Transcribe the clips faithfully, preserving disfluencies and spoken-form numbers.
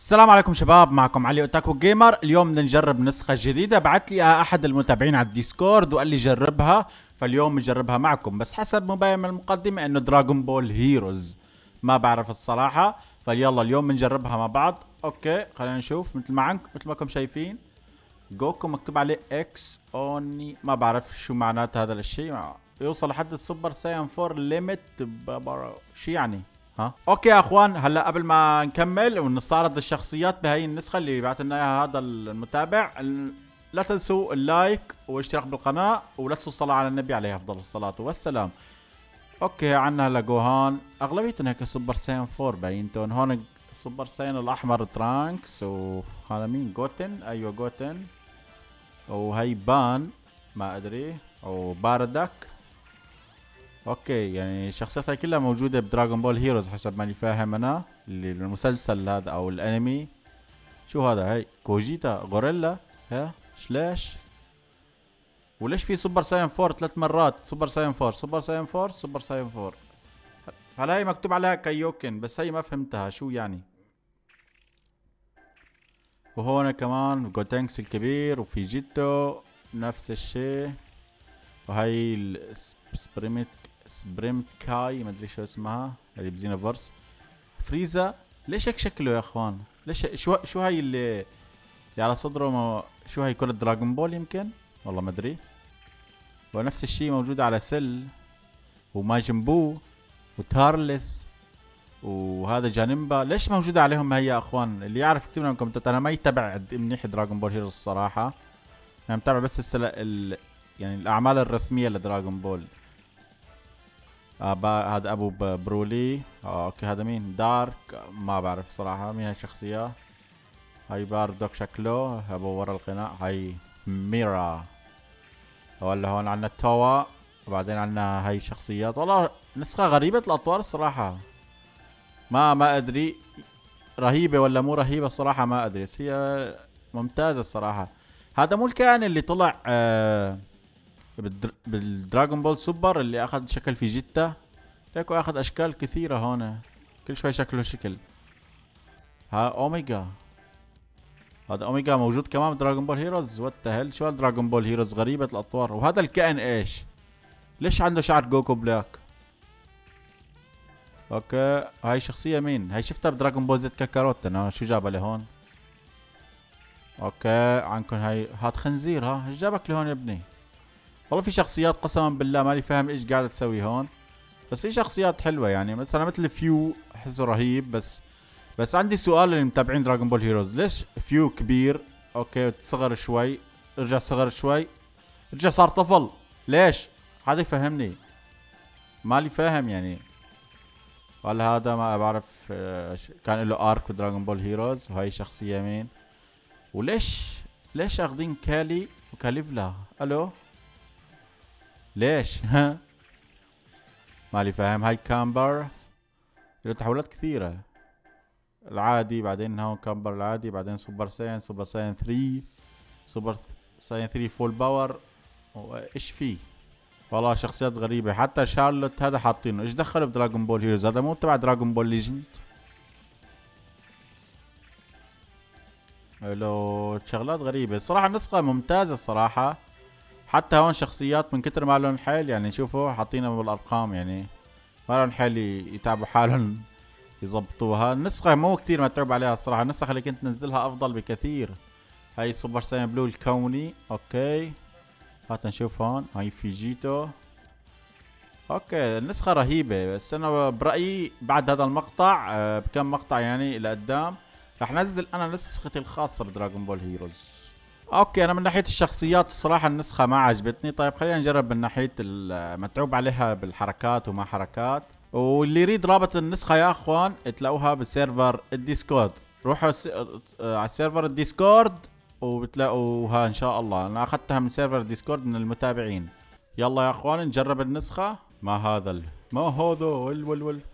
السلام عليكم شباب، معكم علي اوتاكو جيمر. اليوم بدنا نجرب نسخة جديدة بعت لي اياها احد المتابعين على الديسكورد وقال لي جربها، فاليوم بنجربها معكم. بس حسب مبين من المقدمة انه دراغون بول هيروز، ما بعرف الصراحة. فيلا اليوم بنجربها مع بعض. اوكي خلينا نشوف. مثل ما عندكم مثل ما انكم شايفين جوكو مكتوب عليه اكس اوني، ما بعرف شو معنات هذا الشيء. يوصل لحد السوبر سايان فور ليميت شو يعني. ها اوكي يا اخوان، هلا قبل ما نكمل ونستعرض الشخصيات بهاي النسخه اللي بعث لنا اياها هذا المتابع، لا تنسوا اللايك والاشتراك بالقناه، ولا تنسوا الصلاه على النبي عليه افضل الصلاه والسلام. اوكي عنا هلا جوهان، اغلبيتهم هيك سوبر ساين فور باينتون. هون السوبر ساين الاحمر ترانكس، وهذا مين؟ جوتن. ايوه جوتن. وهي بان ما ادري، او باردك. اوكي يعني شخصياتها كلها موجودة بدراغون بول هيروز حسب ماني فاهم انا، اللي المسلسل هذا او الانمي. شو هذا؟ هي كوجيتا غوريلا. ها ليش؟ وليش في سوبر ساين فور ثلاث مرات؟ سوبر ساين فور سوبر ساين فور سوبر ساين فور. هلا هي مكتوب عليها كايوكن، بس هي ما فهمتها شو يعني. وهون كمان جوتنكس الكبير، وفي جيتو نفس الشيء. وهي السبريمت سبريمت كاي، ما ادري شو اسمها، اللي بزينوفرس. فريزا ليش هيك شكله يا اخوان؟ ليش شو شو هاي اللي, اللي على صدره ما... شو هاي كرة دراغون بول يمكن؟ والله ما ادري. ونفس الشيء موجود على سيل وماجن بو وتارلس وهذا جانيمبا. ليش موجودة عليهم هي يا اخوان؟ اللي يعرف يكتب لنا بالكومنتات. انا ما يتبع منيح دراغون بول هيروز الصراحة، انا متابع بس السل... ال... يعني الاعمال الرسمية لدراغون بول. آه هذا ابو برولي. آه اوكي هذا مين؟ دارك، ما بعرف صراحة مين هاي الشخصية. هاي باردوك شكله ابو ورا القناع. هاي ميرا. ولا هون عنا توا، وبعدين عنا هاي الشخصيات. والله نسخة غريبة الاطوار الصراحة، ما ما ادري رهيبة ولا مو رهيبة الصراحة، ما ادري، بس هي ممتازة الصراحة. هذا مو الكائن اللي طلع آه بالدراغون بول سوبر اللي اخذ شكل في جيتا؟ ليكو اخذ اشكال كثيرة هون، كل شوي شكله شكل. ها اوميجا، هذا اوميجا موجود كمان بدراغون بول هيروز. وات ذا هيل، شو دراغون بول هيروز غريبة الاطوار. وهذا الكائن ايش؟ ليش عنده شعر جوكو بلاك؟ اوكي هاي شخصية مين؟ هاي شفتها بدراغون بول زد كاكاروت. انا شو جابها لهون؟ اوكي عندكم هاي هات خنزير. ها ايش جابك لهون يا ابني؟ والله في شخصيات قسما بالله ماني فاهم ايش قاعدة تسوي هون، بس في شخصيات حلوة يعني. مثلا مثل فيو احسه رهيب. بس بس عندي سؤال للمتابعين دراغون بول هيروز، ليش فيو كبير اوكي صغر شوي، رجع صغر شوي، رجع صار طفل؟ ليش؟ هذا يفهمني، مالي فاهم يعني. ولا هذا ما بعرف كان له ارك بدراغون بول هيروز. وهي شخصية مين؟ وليش ليش اخذين كالي وكاليفلا؟ الو ليش؟ ها مالي فاهم. هاي كامبر له تحولات كثيرة، العادي بعدين هون كامبر العادي، بعدين سوبر ساين سوبر ساين ثري سوبر ساين ثري فول باور. ايش فيه؟ والله شخصيات غريبة. حتى شارلوت هذا حاطينه، ايش دخله بدراغون بول هيروز؟ هذا مو تبع دراغون بول ليجند. له شغلات غريبة صراحة. النسخة ممتازة الصراحة. حتى هون شخصيات من كتر ما لهم حيل يعني، شوفوا حاطينها بالارقام يعني، ما لهم حيل يتعبوا حالهم يظبطوها. النسخة مو كتير متعوب عليها الصراحة، النسخة اللي كنت نزلها افضل بكثير. هاي سوبر ساين بلو الكوني. اوكي هات نشوف هون. هاي فيجيتو. اوكي النسخة رهيبة، بس انا برأيي بعد هذا المقطع آه بكم مقطع يعني لقدام رح نزل انا نسختي الخاصة بدراغون بول هيروز. اوكي انا من ناحية الشخصيات الصراحة النسخة ما عجبتني. طيب خلينا نجرب من ناحية المتعوب عليها بالحركات وما حركات. واللي يريد رابط النسخة يا اخوان تلاقوها بالسيرفر الديسكورد. روحوا س... على السيرفر الديسكورد وبتلاقوها ان شاء الله. انا اخذتها من سيرفر الديسكورد من المتابعين. يلا يا اخوان نجرب النسخة. ما هذا ال... ما هذا ول ول ول.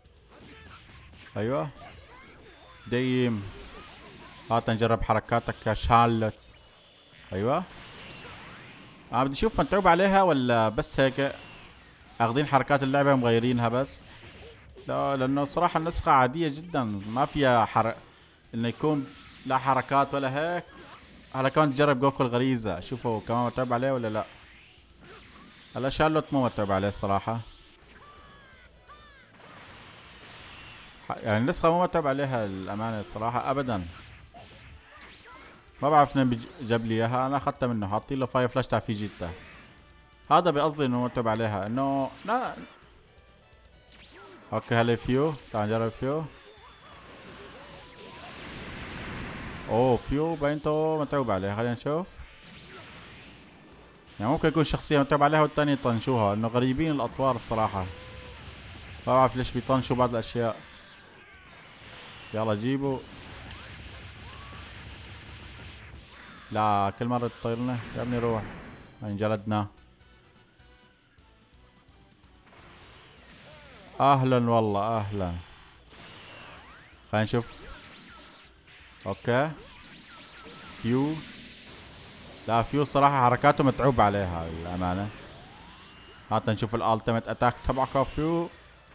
ايوه ديم. هات نجرب حركاتك يا شارلوت. ايوه انا بدي اشوف متعوب عليها ولا بس هيك اخذين حركات اللعبة مغيرينها بس. لا لانه صراحة النسخة عادية جدا، ما فيها حرق انه يكون لا حركات ولا هيك. هلا كمان تجرب جوكو الغريزة، شوفوا كمان متعب عليه ولا لا. هلا شارلوت مو متعب عليه الصراحة، يعني النسخة مو متعب عليها الأمانة الصراحة أبدا. ما بعرف منين جاب لي إياها، أنا أخذتها منه حاطين له فاير فلاش تاع فيجيتا. هذا بقصدي إنه متعب عليها إنه لا. أوكي هلا فيو، تعال نجرب فيو. أوه فيو باينته متعوب عليه، خلينا نشوف. يعني ممكن يكون شخصية متعب عليها والتانية يطنشوها، إنه غريبين الأطوار الصراحة. ما بعرف ليش بيطنشوا بعض الأشياء. يلا جيبوا. لا كل مرة تطيرنا يا ابني روح، انجلدنا. اهلا والله اهلا. خلينا نشوف. اوكي فيو. لا فيو صراحة حركاته متعوب عليها للأمانة. هات نشوف الالتيميت اتاك تبعك فيو.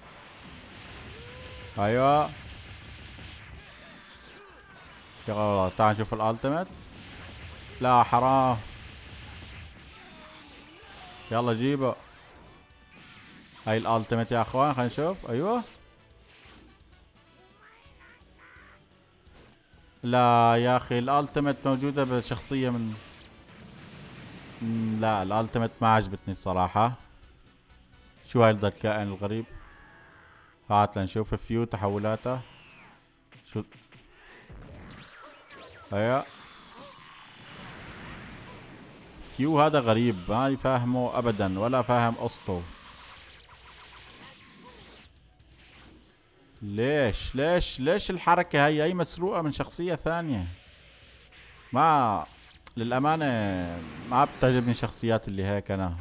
ايوه يلا تعال نشوف الالتيميت. لا حرام. يلا جيبه. هاي الالتيميت يا اخوان، خلينا نشوف. ايوه لا يا اخي الالتيميت موجودة بشخصية من لا الالتيميت ما عجبتني الصراحة. شو هاي الكائن الغريب. هات لنشوف فيو تحولاته. شو ايوه فيو هذا غريب ما فاهمه ابدا ولا فاهم قصته. ليش ليش ليش الحركة هي هي مسروقة من شخصية ثانية. ما للأمانة ما بتعجبني الشخصيات اللي هيك أنا.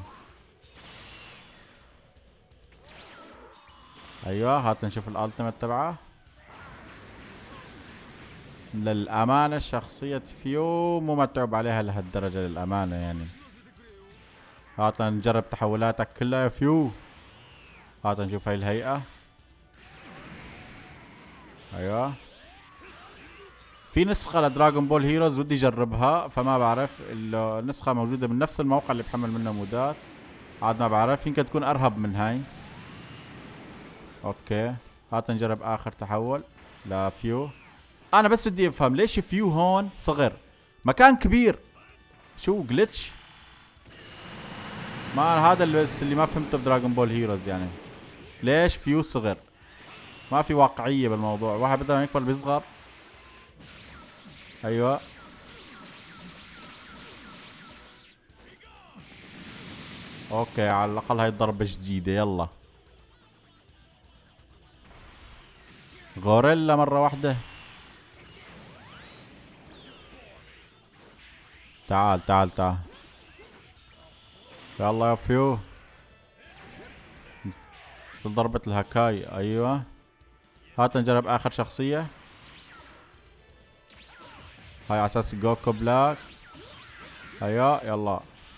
أيوة هات نشوف الألتيميت تبعه. للأمانة شخصية فيو مو متعوب عليها لهالدرجة للأمانة يعني. هات نجرب تحولاتك كلها يا فيو. هات نشوف هاي الهيئة. ايوه في نسخة لدراغون بول هيروز ودي اجربها، فما بعرف النسخة موجودة من نفس الموقع اللي بحمل منه مودات. عاد ما بعرف يمكن تكون ارهب من هاي. اوكي هات نجرب اخر تحول لفيو. انا بس بدي افهم ليش فيو هون صغر مكان كبير. شو جلتش. ما هذا اللي بس اللي ما فهمته بدراغون بول هيروز يعني. ليش فيو صغر؟ ما في واقعية بالموضوع، واحد بدل ما يكبر بيصغر. ايوه اوكي على الاقل هاي ضربة جديدة. يلا غوريلا مرة واحدة. تعال تعال تعال. يلا يا فيو. مثل ضربة الهكاي. ايوه هات نجرب اخر شخصية. هاي على اساس جوكو بلاك. ايوه يلا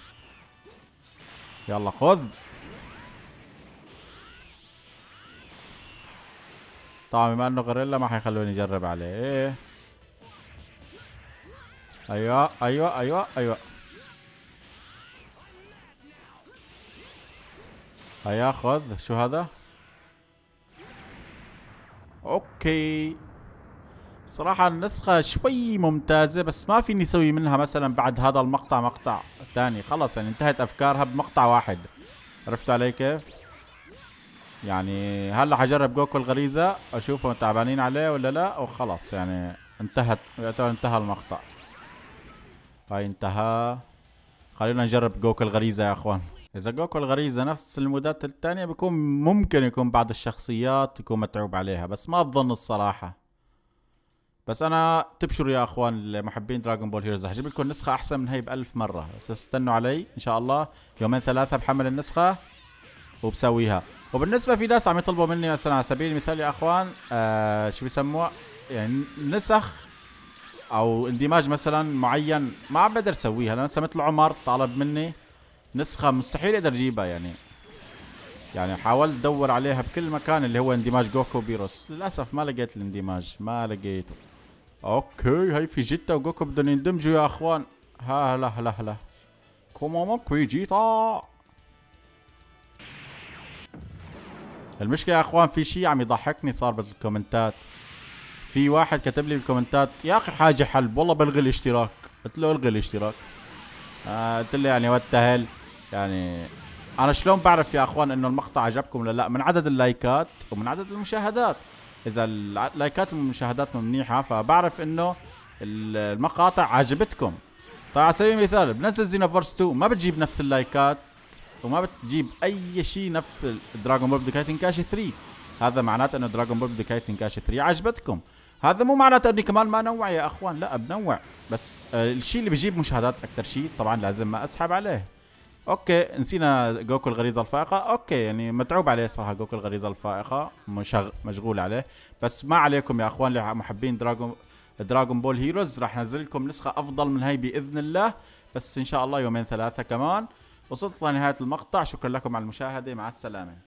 يلا خذ. طبعا بما انه غوريلا ما حيخلوني اجرب عليه. ايه ايوه ايوه ايوه ايوه. هيا خذ. شو هذا؟ اوكي صراحة النسخة شوي ممتازة بس ما فيني اسوي منها مثلا بعد هذا المقطع مقطع ثاني. خلص يعني انتهت افكارها بمقطع واحد. عرفت علي كيف؟ يعني هلا حجرب جوكو الغريزة اشوفهم تعبانين عليه ولا لا وخلص يعني انتهت يعتبر انتهى المقطع. هاي انتهى. خلينا نجرب جوكو الغريزة يا اخوان. اذا جوكو الغريزة نفس المودات الثانية بيكون ممكن يكون بعض الشخصيات يكون متعوب عليها بس ما بظن الصراحة. بس انا تبشروا يا اخوان المحبين دراغون بول هيروز حجيب لكم نسخة احسن من هي بألف مرة. بس استنوا علي ان شاء الله يومين ثلاثة بحمل النسخة وبسويها. وبالنسبة في ناس عم يطلبوا مني مثلا على سبيل المثال يا اخوان آه شو بيسموها يعني نسخ او اندماج مثلا معين ما عم بقدر اسويها. مثلا مثل عمر طالب مني نسخة مستحيل اقدر اجيبها يعني. يعني حاولت ادور عليها بكل مكان اللي هو اندماج جوكو بيروس للاسف ما لقيت الاندماج ما لقيته. اوكي هاي في جيتا وجوكو بدهم يندمجوا يا اخوان. ها هلا هلا هلا كومومو جيتا. المشكلة يا اخوان في شيء عم يضحكني صار بالكومنتات. في واحد كتب لي بالكومنتات يا اخي حاجة حلب والله بلغي الاشتراك. قلت له الغي الاشتراك. آه قلت له يعني وات هيل يعني انا شلون بعرف يا اخوان انه المقطع عجبكم ولا لا؟ من عدد اللايكات ومن عدد المشاهدات. اذا اللايكات والمشاهدات منيحة فبعرف انه المقاطع عجبتكم. طيب على سبيل المثال بنزل زينوفورس تو ما بتجيب نفس اللايكات وما بتجيب اي شيء نفس دراغون بول بدوكاي تنكاشي ثري. هذا معناته انه دراغون بول بدوكاي تنكاشي ثري عجبتكم. هذا مو معناته اني كمان ما نوع يا اخوان، لا بنوع، بس آه الشيء اللي بيجيب مشاهدات اكثر شيء طبعا لازم ما اسحب عليه. اوكي نسينا جوكو الغريزه الفائقه. اوكي يعني متعوب عليه صراحه جوكو الغريزه الفائقه، مشغ... مشغول عليه. بس ما عليكم يا اخوان اللي محبين دراغون دراغون بول هيروز راح نزل لكم نسخه افضل من هي باذن الله، بس ان شاء الله يومين ثلاثه كمان. وصلت لنهايه المقطع، شكرا لكم على المشاهده، مع السلامه.